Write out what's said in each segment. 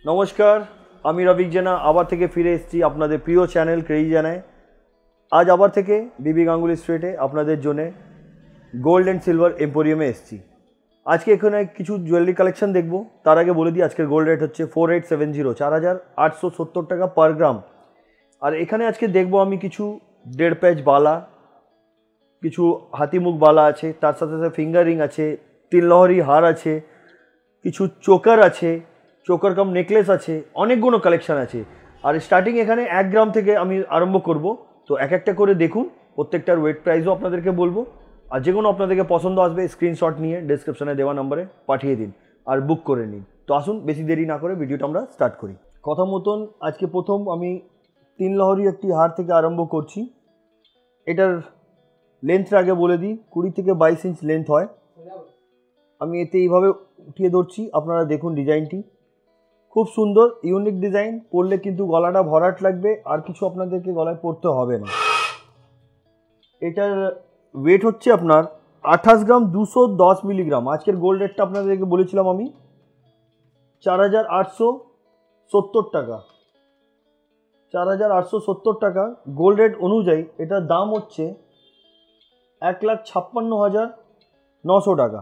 নমস্কার, আমি রবিক জেনা আবার থেকে ফিরে এসেছি আপনাদের প্রিয় চ্যানেল ক্রেজি জানায়। আজ আবার থেকে বিবি গাঙ্গুলি স্ট্রিটে আপনাদের জন্য গোল্ড অ্যান্ড সিলভার এম্পোরিয়ামে এসেছি। আজকে এখানে কিছু জুয়েলারি কালেকশন দেখব। তার আগে বলে দিই আজকের গোল্ড রেট হচ্ছে 4870, 4870 টাকা পার গ্রাম। আর এখানে আজকে দেখব আমি কিছু 1.5 প্যাচ বালা, কিছু হাতিমুখ বালা আছে, তার সাথে সাথে ফিঙ্গার রিং আছে, 3 লহরি হার আছে, কিছু চোকার আছে, চোকার কাম নেকলেস আছে, অনেকগুলো কালেকশান আছে। আর স্টার্টিং এখানে 1 গ্রাম থেকে আমি আরম্ভ করব। তো এক একটা করে দেখুন, প্রত্যেকটার ওয়েট প্রাইসও আপনাদেরকে বলবো। আর যে কোনো আপনাদেরকে পছন্দ আসবে স্ক্রিনশট নিয়ে ডেসক্রিপশনে দেওয়া নম্বরে পাঠিয়ে দিন আর বুক করে নিন। তো আসুন বেশি দেরি না করে ভিডিওটা আমরা স্টার্ট করি। কথা মতন আজকে প্রথম আমি 3 লহরি একটি হার থেকে আরম্ভ করছি। এটার লেন্থটা আগে বলে দিই, 20 থেকে 22 ইঞ্চ লেন্থ হয়। আমি এতে এইভাবে উঠিয়ে ধরছি, আপনারা দেখুন ডিজাইনটি খুব সুন্দর, ইউনিক ডিজাইন। পরলে কিন্তু গলাটা ভরাট লাগবে, আর কিছু আপনাদেরকে গলায় পরতে হবে না। এটার ওয়েট হচ্ছে আপনার 28 গ্রাম 210 মিলিগ্রাম। আজকের গোল্ড রেটটা আপনাদেরকে বলেছিলাম আমি 4870 টাকা। 4870 টাকা গোল্ড রেট অনুযায়ী এটার দাম হচ্ছে 1,56,900 টাকা।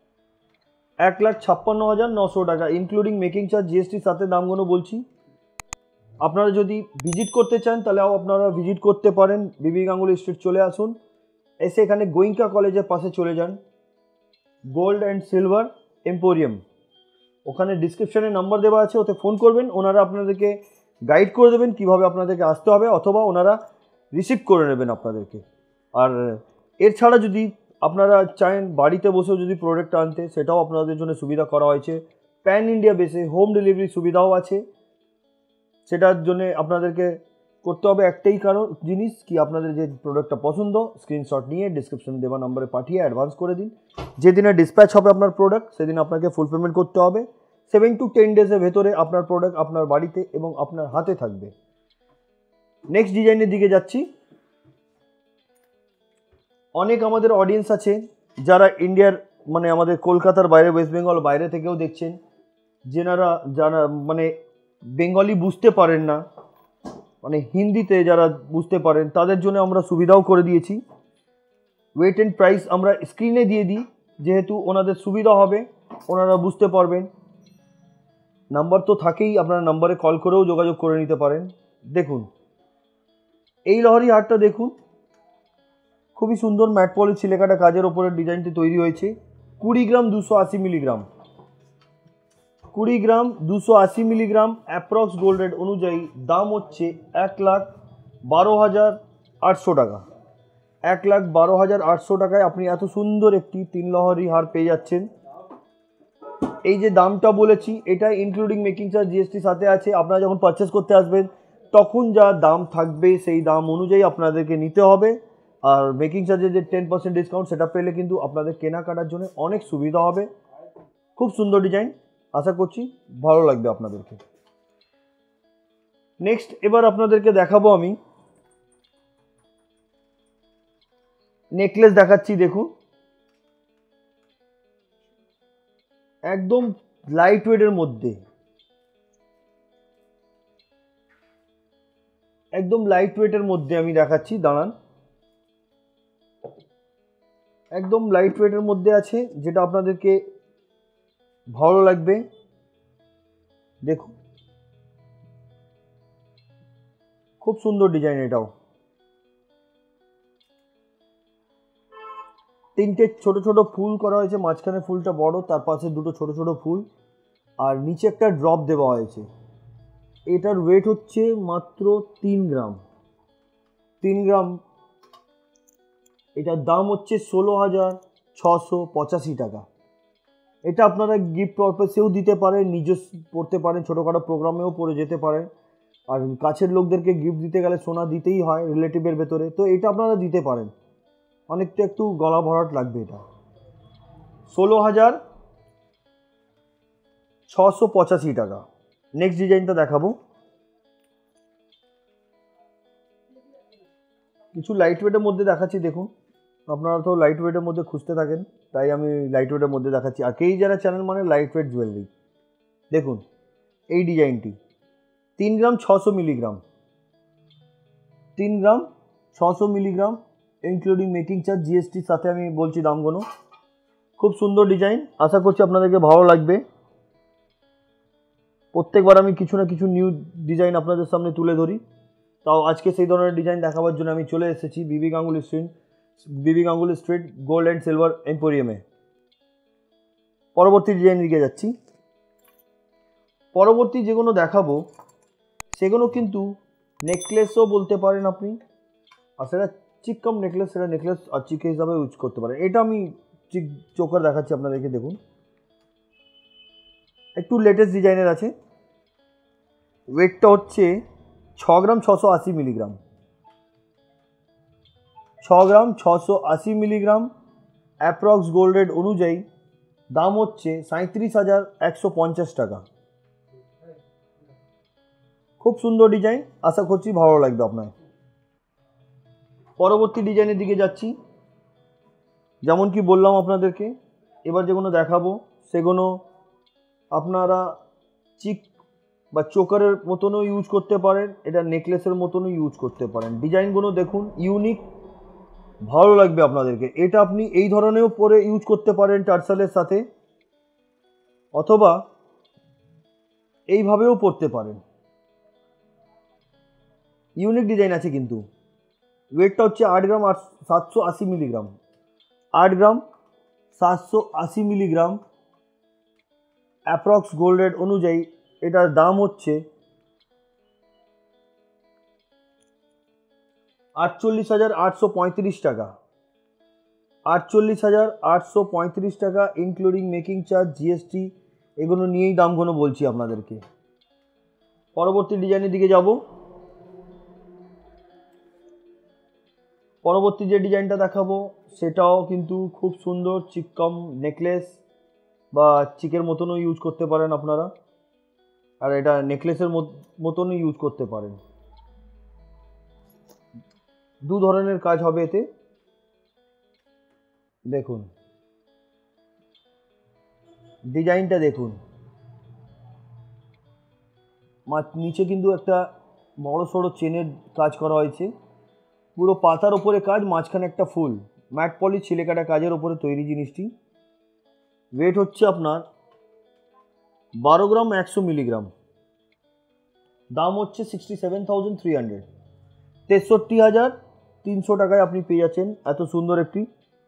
1,56,900 টাকা ইনক্লুডিং মেকিং চার্জ, জিএসটির সাথে দামগুলো বলছি। আপনারা যদি ভিজিট করতে চান তাহলেও আপনারা ভিজিট করতে পারেন। বিবি গাঙ্গুলি স্ট্রিট চলে আসুন, এসে এখানে গোয়েঙ্কা কলেজের পাশে চলে যান, গোল্ড অ্যান্ড সিলভার এম্পোরিয়াম। ওখানে ডিসক্রিপশানে নাম্বার দেওয়া আছে, ওতে ফোন করবেন, ওনারা আপনাদেরকে গাইড করে দেবেন কীভাবে আপনাদেরকে আসতে হবে, অথবা ওনারা রিসিভ করে নেবেন আপনাদেরকে। আর এর ছাড়া যদি আপনারা চান বাড়িতে বসেও যদি প্রোডাক্ট আনতে, সেটাও আপনাদের জন্য সুবিধা করা হয়েছে। প্যান ইন্ডিয়া বেসে হোম ডেলিভারি সুবিধাও আছে। সেটার জন্য আপনাদেরকে করতে হবে একটাই জিনিস কি, আপনাদের যে প্রোডাক্টটা পছন্দ স্ক্রিনশট নিয়ে ডিসক্রিপশনে দেওয়া নম্বরে পাঠিয়ে অ্যাডভান্স করে দিন। যেদিনে ডিসপ্যাচ হবে আপনার প্রোডাক্ট সেদিন আপনাকে ফুল পেমেন্ট করতে হবে। 7 to 10 ডেজের ভেতরে আপনার প্রোডাক্ট আপনার বাড়িতে এবং আপনার হাতে থাকবে। নেক্সট ডিজাইনের দিকে যাচ্ছি। অনেক আমাদের অডিয়েন্স আছে যারা ইন্ডিয়ার মানে আমাদের কলকাতার বাইরে, ওয়েস্ট বেঙ্গল বাইরে থেকেও দেখছেন, যারা মানে বেঙ্গলি বুঝতে পারেন না, মানে হিন্দিতে যারা বুঝতে পারেন তাদের জন্য আমরা সুবিধাও করে দিয়েছি। ওয়েট অ্যান্ড প্রাইস আমরা স্ক্রিনে দিয়ে দিই, যেহেতু ওনাদের সুবিধা হবে, ওনারা বুঝতে পারবেন। নাম্বার তো থাকেই, আপনারা নাম্বারে কল করেও যোগাযোগ করে নিতে পারেন। দেখুন এই লহরি হারটা দেখুন, খুবই সুন্দর ম্যাট পলিশ ছিলেকাটা কাজের ওপরে ডিজাইনটি তৈরি হয়েছে। 20 gram 280 milligram, 20 gram 280 milligram approx gold rate অনুযায়ী দাম হচ্ছে 1,12,800 টাকা। 1,12,800 টাকায় আপনি এত সুন্দর একটি 3 লহরি হার পেয়ে যাচ্ছেন। এই যে দামটা বলেছি এটা ইনক্লুডিং মেকিং চার্জ, জিএসটি সাথে আছে। আপনারা যখন পারচেস করতে আসবেন তখন যা দাম থাকবে সেই দাম অনুযায়ী আপনাদেরকে নিতে হবে। আর মেকিং চার্জের যে 10% ডিসকাউন্ট সেটা পেলে কিন্তু আপনাদের কেনাকাটার জন্য অনেক সুবিধা হবে। খুব সুন্দর ডিজাইন, আশা করছি ভালো লাগবে আপনাদেরকে। নেক্সট এবার আপনাদেরকে দেখাবো আমি নেকলেস দেখাচ্ছি। দেখুন একদম লাইট ওয়েটের মধ্যে, একদম লাইট ওয়েটের মধ্যে আমি দেখাচ্ছি, দাঁড়ান। একদম লাইট ওয়েটের মধ্যে আছে, যেটা আপনাদেরকে ভালো লাগবে। দেখুন খুব সুন্দর ডিজাইন। এটাও 3টে ছোট ছোট ফুল করা হয়েছে, মাঝখানে ফুলটা বড়, তার পাশে 2টো ছোট ছোট ফুল, আর নিচে একটা ড্রপ দেওয়া হয়েছে। এটার ওয়েট হচ্ছে মাত্র 3 গ্রাম। 3 গ্রাম এটার দাম হচ্ছে 16,685 টাকা। এটা আপনারা গিফট পারপাসেও দিতে পারেন, নিজস্ব পড়তে পারেন, ছোটোখাটো প্রোগ্রামেও পরে যেতে পারেন। আর কাছের লোকদেরকে গিফট দিতে গেলে সোনা দিতেই হয় রিলেটিভের ভেতরে, তো এটা আপনারা দিতে পারেন। অনেকটা একটু গলা ভরাট লাগবে। এটা 16,685 টাকা। নেক্সট ডিজাইনটা দেখাবো। কিছু লাইট ওয়েটের মধ্যে দেখাচ্ছি। দেখুন আপনারা তো লাইট ওয়েটের মধ্যে খুঁজতে থাকেন, তাই আমি লাইট ওয়েটের মধ্যে দেখাচ্ছি। আর কেই যারা চ্যানেল মানে লাইট ওয়েট জুয়েলারি। দেখুন এই ডিজাইনটি 3 gram 600 milligram, 3 gram 600 milligram including making charge জিএসটির সাথে আমি বলছি দামগুলো। খুব সুন্দর ডিজাইন, আশা করছি আপনাদেরকে ভালো লাগবে। প্রত্যেকবার আমি কিছু না কিছু নিউ ডিজাইন আপনাদের সামনে তুলে ধরি, তাও আজকে সেই ধরনের ডিজাইন দেখাবার জন্য আমি চলে এসেছি বিবি Ganguly street gold and silver এম্পোরিয়ামে। পরবর্তী ডিজাইন দিকে যাচ্ছি। পরবর্তী যেগুলো দেখাবো সেগুলো কিন্তু নেকলেসও বলতে পারেন আপনি, আর সেটা চিককম নেকলেস, সেটা নেকলেস আর চিকে হিসাবে ইউজ করতে পারেন। এটা আমি চিক চোকার দেখাচ্ছি আপনাদেরকে, দেখুন একটু লেটেস্ট ডিজাইনের আছে। ওয়েটটা হচ্ছে 6 gram 680 milligram, 6 gram 680 milligram approx gold rate অনুযায়ী দাম হচ্ছে 37,150 টাকা। খুব সুন্দর ডিজাইন, আশা করছি ভালো লাগবে আপনার। পরবর্তী ডিজাইনের দিকে যাচ্ছি। যেমন কি বললাম আপনাদেরকে, এবার যেগুলো দেখাবো সেগুলো আপনারা চিক বা চোকারের মতনও ইউজ করতে পারেন, এটা নেকলেসের মতনও ইউজ করতে পারেন। ডিজাইনগুলো দেখুন ইউনিক, ভালো লাগবে আপনাদেরকে। এটা আপনি এই ধরনেরও পরে ইউজ করতে পারেন টার্সালের সাথে, অথবা এইভাবেও পরতে পারেন। ইউনিক ডিজাইন আছে কিন্তু। ওয়েটটা হচ্ছে 8 gram 780 milligram, 8 gram 780 milligram approx gold rate অনুযায়ী এটার দাম হচ্ছে 48,835 টাকা, 48,835 টাকা ইনক্লুডিং মেকিং চার্জ জিএসটি, এগুলো নিয়েই দামগুলো বলছি আপনাদেরকে। পরবর্তী ডিজাইনের দিকে যাব। পরবর্তী যে ডিজাইনটা দেখাবো সেটাও কিন্তু খুব সুন্দর, চিককম নেকলেস বা চিকের মতনও ইউজ করতে পারেন আপনারা, আর এটা নেকলেসের মতনও ইউজ করতে পারেন। দু ধরনের কাজ হবে এতে। দেখুন ডিজাইনটা দেখুন, নিচে কিন্তু একটা বড় সড়ো চেনের কাজ করা হয়েছে, পুরো পাতার ওপরে কাজ, মাঝখানে একটা ফুল, ম্যাট পলিশ ছিলেকাটা কাজের ওপরে তৈরি জিনিসটি। ওয়েট হচ্ছে আপনার 12 গ্রাম 100 মিলিগ্রাম, দাম হচ্ছে 67,300, 63,300 টাকায় আপনি পেয়ে যাচ্ছেন এত সুন্দর একটি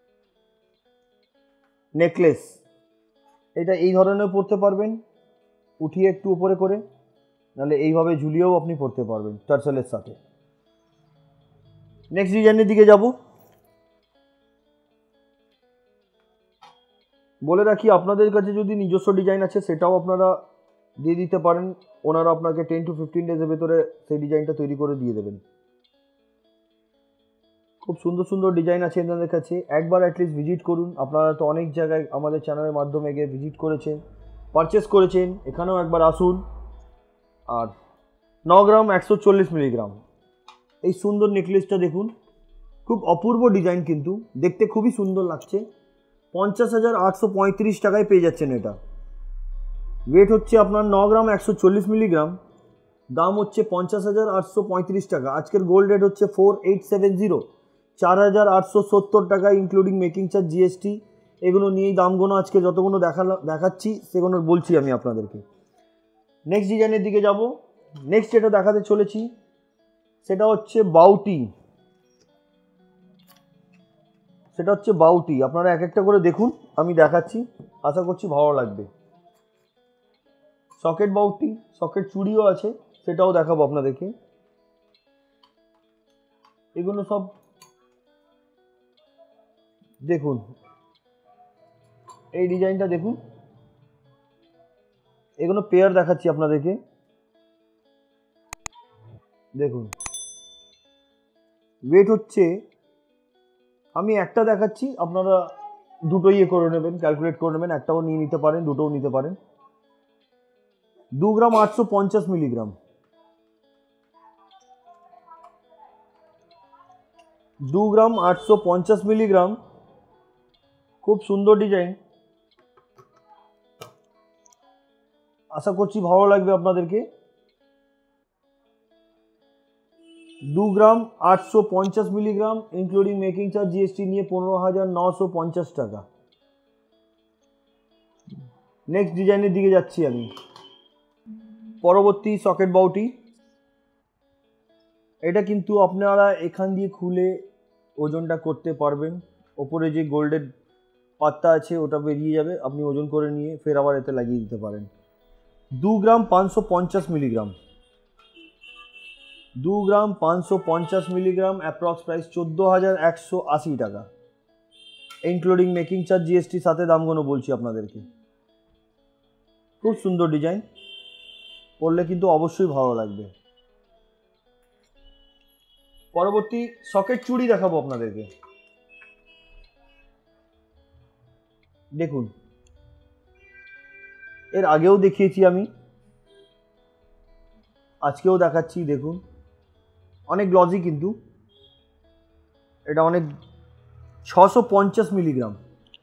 নেকলেস। এটা এই ধরনের পরতে পারবেন, উঠিয়ে একটু উপরে করে, নাহলে এইভাবে ঝুলিয়েও আপনি পরতে পারবেন টার্সেলের সাথে। নেক্সট ডিজাইনের দিকে যাব। বলে রাখি, আপনাদের কাছে যদি নিজস্ব ডিজাইন আছে সেটাও আপনারা দিয়ে দিতে পারেন, ওনারা আপনাকে 10 to 15 ডেজের ভেতরে সেই ডিজাইনটা তৈরি করে দিয়ে দেবেন। খুব সুন্দর সুন্দর ডিজাইন আছে এনাদের কাছে, একবার অ্যাটলিস্ট ভিজিট করুন। আপনারা তো অনেক জায়গায় আমাদের চ্যানেলের মাধ্যমে গিয়ে ভিজিট করেছেন, পারচেস করেছেন, এখানেও একবার আসুন। আর 9 গ্রাম 140 মিলিগ্রাম এই সুন্দর নেকলেসটা দেখুন, খুব অপূর্ব ডিজাইন, কিন্তু দেখতে খুবই সুন্দর লাগছে। 50,835 টাকায় পেয়ে যাচ্ছেন এটা। ওয়েট হচ্ছে আপনার 9 গ্রাম 140 মিলিগ্রাম, দাম হচ্ছে 50,835 টাকা। আজকের গোল্ড রেট হচ্ছে 4870, 4,870 টাকা ইনক্লুডিং মেকিং চার্জ জিএসটি। এগুলো নিয়েই দামগুলো আজকে যতগুলো দেখাচ্ছি সেগুলো বলছি আমি আপনাদেরকে। নেক্সট ডিজাইনের দিকে যাব। নেক্সট যেটা দেখাতে চলেছি সেটা হচ্ছে বাউটি। সেটা হচ্ছে বাউটি, আপনারা এক একটা করে দেখুন, আমি দেখাচ্ছি, আশা করছি ভালো লাগবে। সকেট বাউটি, সকেট চুড়িও আছে, সেটাও দেখাবো আপনাদেরকে। এগুলো সব দেখুন, এই ডিজাইনটা দেখুন, এগুলো পেয়ার দেখাচ্ছি আপনাদেরকে। দেখুন ওয়েট হচ্ছে, আমি একটা দেখাচ্ছি, আপনারা দুটো ইয়ে করে নেবেন, ক্যালকুলেট করে নেবেন, একটাও নিয়ে নিতে পারেন, দুটোও নিতে পারেন। 2 গ্রাম 850 মিলিগ্রাম, 2 গ্রাম 850 মিলিগ্রাম, খুব সুন্দর ডিজাইন। আশা করছি ভালো লাগবে আপনাদেরকে। 2 gram 850 milligram including making charge GST নিয়ে 15,950 টাকা। নেক্সট ডিজাইনের দিকে যাচ্ছি আমি। পরবর্তী সকেট বাউটি, এটা কিন্তু আপনারা এখান দিয়ে খুলে ওজনটা করতে পারবেন। ওপরে যে গোল্ডের পাত্তা আছে ওটা বেরিয়ে যাবে, আপনি ওজন করে নিয়ে ফের আবার এতে লাগিয়ে দিতে পারেন। 2 gram 550 milligram, 2 gram 550 milligram, approx price 14,180 টাকা ইনক্লুডিং মেকিং চার্জ জিএসটি সাথে দামগুলো বলছি আপনাদেরকে। খুব সুন্দর ডিজাইন, পরলে কিন্তু অবশ্যই ভালো লাগবে। পরবর্তী সকেট চুড়ি দেখাবো আপনাদেরকে। দেখুন, এর আগেও দেখিয়েছি আমি, আজকেও দেখাচ্ছি। দেখুন, অনেক গ্লজি, কিন্তু এটা অনেক 650 মিলিগ্রাম,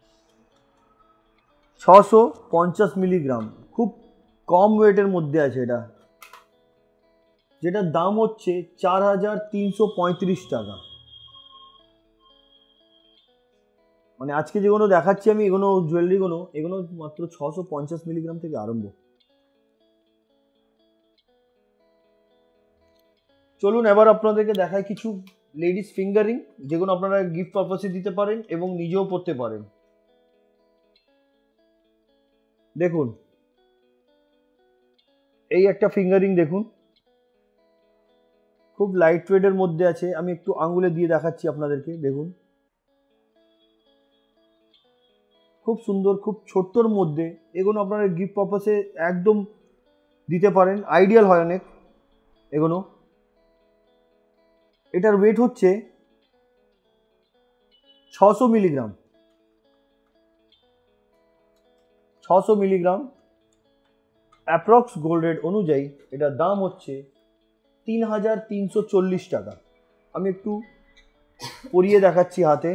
650 মিলিগ্রাম, খুব কম ওয়েটের মধ্যে আছে এটা, যেটার দাম হচ্ছে 4,335 টাকা। মানে আজকে যেগুলো দেখাচ্ছি আমি, এগুলো জুয়েলারিগুলো, এগুলো মাত্র 650 মিলিগ্রাম থেকে আরম্ভ। চলুন এবার আপনাদেরকে দেখায় কিছু লেডিস ফিঙ্গারিং, যেগুলো আপনারা গিফট পারপাসে দিতে পারেন এবং নিজেও পরতে পারেন। দেখুন, এই একটা ফিঙ্গারিং দেখুন, খুব লাইট ওয়েটের মধ্যে আছে। আমি একটু আঙ্গুলে দিয়ে দেখাচ্ছি আপনাদেরকে। দেখুন, খুব সুন্দর, খুব ছোট্টর মধ্যে। এগুলো আপনারা গিফট পারপাসে একদম দিতে পারেন, আইডিয়াল হয় অনেক এগুলো। এটার ওয়েট হচ্ছে 600 milligram, 600 milligram, approx gold rate অনুযায়ী এটার দাম হচ্ছে 3,340 টাকা। আমি একটু পরিয়ে দেখাচ্ছি হাতে।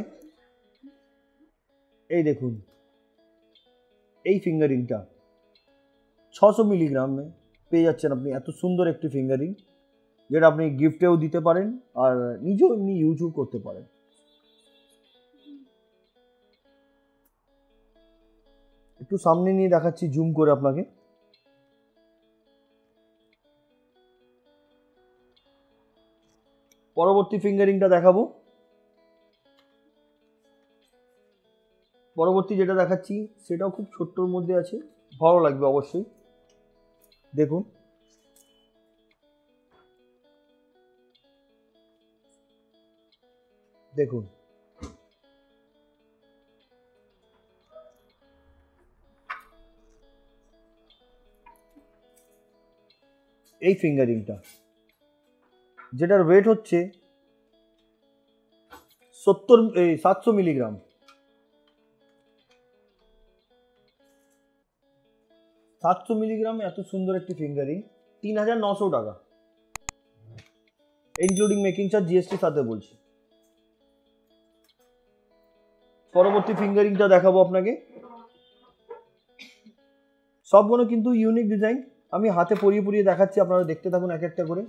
এই দেখুন, এই ফিঙ্গারিংটা 600 মিলিগ্রামে পেয়ে যাচ্ছেন আপনি। এত সুন্দর একটি ফিঙ্গারিং, যেটা আপনি গিফটেও দিতে পারেন আর নিজেও এমনি ইউজও করতে পারেন। একটু সামনে নিয়ে দেখাচ্ছি জুম করে আপনাকে। পরবর্তী ফিঙ্গারিংটা দেখাবো। পরবর্তী যেটা দেখাচ্ছি সেটাও খুব ছোট্টর মধ্যে আছে, ভালো লাগবে অবশ্যই। দেখুন, দেখুন, এই ফিঙ্গারিংটা, যেটার ওয়েট হচ্ছে 700 মিলিগ্রাম, 700 মিলিগ্রাম। এত সুন্দর একটি ফিঙ্গারিং, 3,900 টাকা ইনক্লুডিং মেকিং চার্জ জিএসটি সাথে বলছি। পরবর্তী ফিঙ্গারিংটা দেখাবো আপনাকে। সবগুলো কিন্তু ইউনিক ডিজাইন, আমি হাতে পরিয়ে পরিয়ে দেখাচ্ছি, আপনারা দেখতে থাকুন এক একটা করে।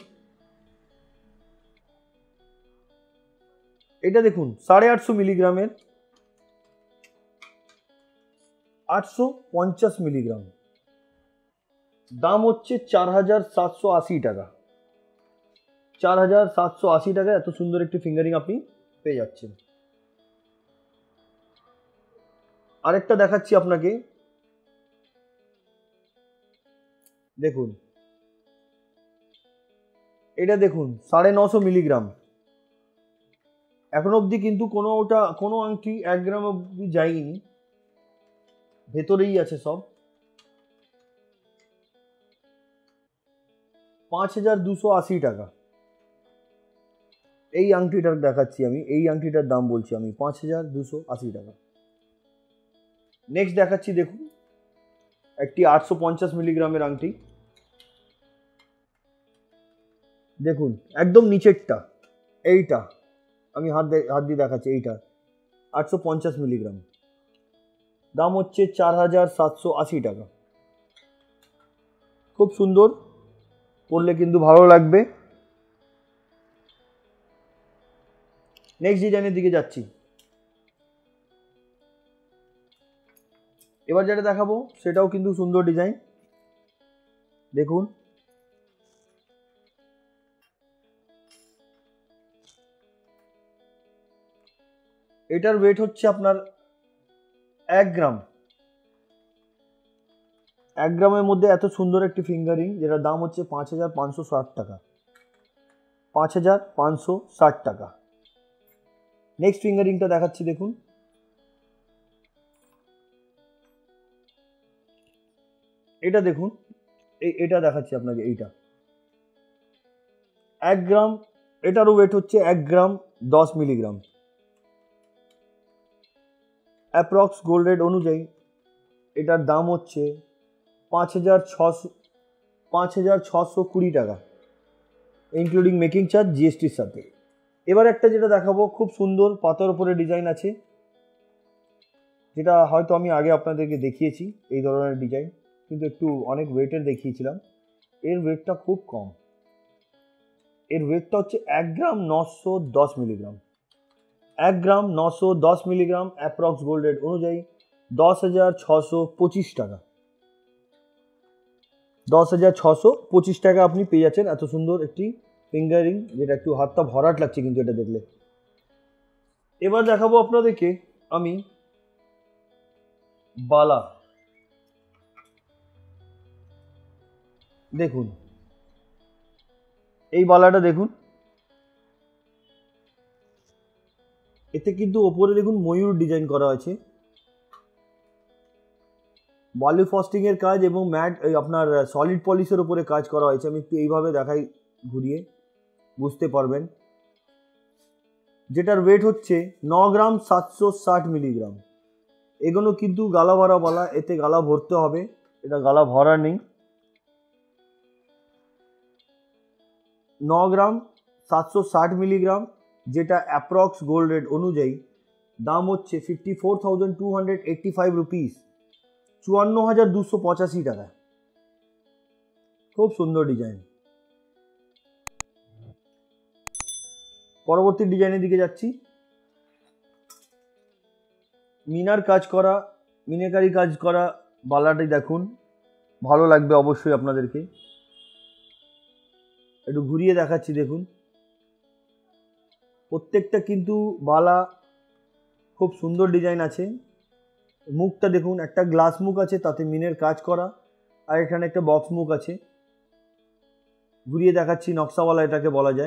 এটা দেখুন, 850 মিলিগ্রামের, 850 মিলিগ্রাম, দাম হচ্ছে 4,780 টাকা। 4,780 টাকা এত সুন্দর একটি ফিঙ্গারিং আপনি পেয়ে যাচ্ছেন। আরেকটা দেখাচ্ছি আপনাকে। দেখুন, এটা দেখুন, 950 মিলিগ্রাম। এখন অবধি কিন্তু কোনো আংটি 1 গ্রাম অবধি যায়নি, ভেতরেই আছে সব। 5,280 টাকা এই আংটিটার দেখাচ্ছি আমি। এই আংটিটার দাম বলছি আমি 5,280 টাকা। নেক্সট দেখাচ্ছি, দেখুন, একটি 850 মিলিগ্রামের আংটি। দেখুন, একদম নিচেরটা, এইটা আমি হাত দিয়ে দেখাচ্ছি। এইটা 850 মিলিগ্রাম, দাম হচ্ছে 4,780 টাকা। খুব সুন্দর, পরলে কিন্তু ভালো লাগবে। নেক্সট ডিজাইনের দিকে যাচ্ছি। এবার যেটা দেখাবো সেটাও কিন্তু সুন্দর ডিজাইন। দেখুন, এটার ওয়েট হচ্ছে আপনার 1 গ্রাম। 1 গ্রামের মধ্যে এত সুন্দর একটি ফিঙ্গারিং, যেটার দাম হচ্ছে 5560 টাকা। 5560 টাকা। নেক্সট ফিঙ্গারিংটা দেখাচ্ছি, দেখুন। এটা দেখুন, এটা দেখাচ্ছি আপনাকে। এইটা 1 গ্রাম, এটারও ওয়েট হচ্ছে 1 gram 10 milligram. Approx gold rate অনুযায়ী এটার দাম হচ্ছে 5620 টাকা, ইনক্লুডিং মেকিং চার্জ, জিএসটির সাথে। এবার একটা যেটা দেখাবো, খুব সুন্দর পাতার উপরে ডিজাইন আছে, যেটা হয়তো আমি আগে আপনাদেরকে দেখিয়েছি এই ধরনের ডিজাইন, কিন্তু একটু অনেক ওয়েটের দেখিয়েছিলাম। এর ওয়েটটা খুব কম, এর ওয়েটটা হচ্ছে 1 gram 910 milligram. 1 gram 910 milligram, approx gold rate অনুযায়ী 10,625 টাকা। 10,625 টাকা আপনি পেয়ে যাচ্ছেন এত সুন্দর একটি ফিঙ্গারিং, যেটা একটু হাতটা ভরাট লাগছে কিন্তু এটা দেখলে। এবার দেখাবো আপনাদেরকে আমি বালা। দেখুন, এই বালাটা দেখুন, এতে কিন্তু ওপরে দেখুন ময়ূর ডিজাইন করা আছে। বালু ফস্টিং এর কাজ এবং ম্যাট আপনার সলিড পলিশের উপরে কাজ করা হয়েছে। আমি একটু এইভাবে দেখাই ঘুরিয়ে, বুঝতে পারবেন। যেটার ওয়েট হচ্ছে 9 গ্রাম 760 মিলিগ্রাম। এগুলো কিন্তু গালা ভরা বালা, এতে গালা ভরতে হবে, এটা গালা ভরা নেই। 9 গ্রাম 760 মিলিগ্রাম, যেটা অ্যাপ্রক্স গোল্ড রেট অনুযায়ী দাম হচ্ছে 54,285 রুপিস, 54,285 টাকা। খুব সুন্দর ডিজাইন। পরবর্তী ডিজাইনের দিকে যাচ্ছি। মিনার কাজ করা, মিনাকারি কাজ করা বালাটি দেখুন, ভালো লাগবে অবশ্যই আপনাদেরকে। একটু ঘুরিয়ে দেখাচ্ছি, দেখুন। প্রত্যেকটা কিন্তু বালা খুব সুন্দর ডিজাইন আছে। মুখটা দেখুন, একটা গ্লাস মুখ আছে, তাতে মিনের কাজ করা, আর এখানে একটা বক্স মুখ আছে। ঘুরিয়ে দেখাচ্ছি, নকশাওয়ালা এটাকে বলা যায়।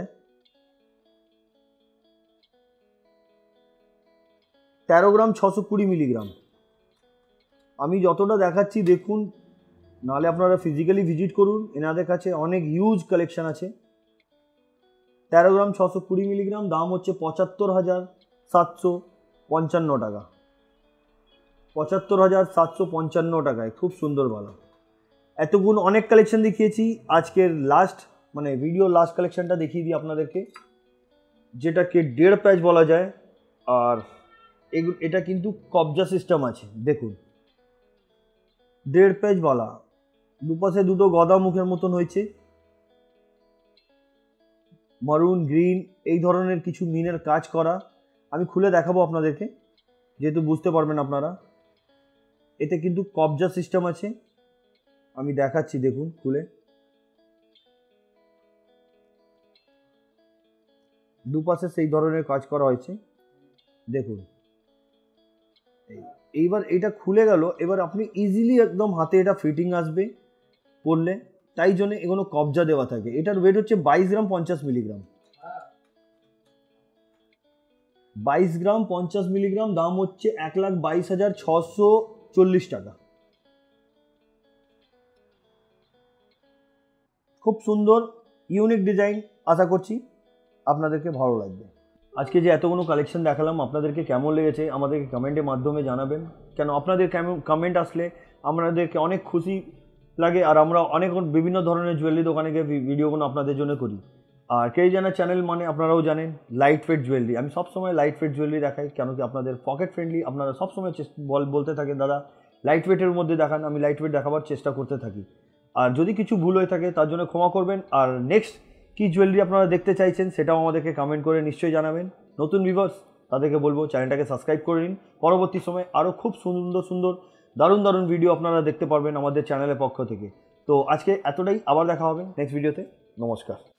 13 গ্রাম 620 মিলিগ্রাম। আমি যতটা দেখাচ্ছি দেখুন, নাহলে আপনারা ফিজিক্যালি ভিজিট করুন, এনাদের কাছে অনেক হিউজ কালেকশন আছে। 13 গ্রাম 620 মিলিগ্রাম, দাম হচ্ছে 75,755 টাকা। 75,755 টাকায় খুব সুন্দর বালা। এতগুণ অনেক কালেকশন দেখিয়েছি, আজকের লাস্ট মানে ভিডিও লাস্ট কালেকশনটা দেখিয়ে দিই আপনাদেরকে, যেটাকে 1.5 প্যাচ বলা যায়। আর এটা কিন্তু কবজা সিস্টেম আছে, দেখুন। 1.5 প্যাচ বালা, দুপাশে দুটো গদা মুখের মতন হয়েছে, মারুন গ্রিন এই ধরনের কিছু মিনের কাজ করা। আমি খুলে দেখাবো আপনাদেরকে, যেহেতু বুঝতে পারবেন আপনারা। এতে কিন্তু কবজা সিস্টেম আছে, আমি দেখাচ্ছি, দেখুন খুলে। দুপাশে সেই ধরনের কাজ করা হয়েছে, দেখুন। এইবার এটা খুলে গেল, এবার আপনি ইজিলি একদম হাতে এটা ফিটিং আসবে পরলে, তাই জন্য এগুলো কবজা দেওয়া থাকে। এটার ওয়েট হচ্ছে 22 গ্রাম 50 মিলিগ্রাম। 22 গ্রাম 50 মিলিগ্রাম, দাম হচ্ছে 1,22,640 টাকা। খুব সুন্দর ইউনিক ডিজাইন, আশা করছি আপনাদেরকে ভালো লাগবে। আজকে যে এতগুলো কালেকশন দেখালাম, আপনাদেরকে কেমন লেগেছে আমাদেরকে কমেন্টের মাধ্যমে জানাবেন। কেন আপনাদের কমেন্ট আসলে আমাদেরকে অনেক খুশি লাগে, আর আমরা অনেক বিভিন্ন ধরনের জুয়েলারি দোকানে গিয়ে ভিডিওগুলো আপনাদের জন্য করি। আর কেই জানা চ্যানেল মানে আপনারাও জানেন লাইট ওয়েট জুয়েলারি। আমি সবসময় লাইট ওয়েট জুয়েলারি দেখাই, কেন কি আপনাদের পকেট ফ্রেন্ডলি। আপনারা সবসময় বলতে থাকেন দাদা লাইট ওয়েটের মধ্যে দেখান, আমি লাইট ওয়েট দেখাবার চেষ্টা করতে থাকি। আর যদি কিছু ভুল হয়ে থাকে তার জন্য ক্ষমা করবেন। আর নেক্সট কী জুয়েলারি আপনারা দেখতে চাইছেন সেটাও আমাদেরকে কমেন্ট করে নিশ্চয়ই জানাবেন। নতুন ভিউয়ার্স তাদেরকে বলবো চ্যানেলটাকে সাবস্ক্রাইব করে নিন। পরবর্তী সময় আরও খুব সুন্দর সুন্দর দারুণ দারুণ ভিডিও আপনারা দেখতে পারবেন আমাদের চ্যানেলের পক্ষ থেকে। তো আজকে এতটাই, আবার দেখা হবে নেক্সট ভিডিওতে। নমস্কার।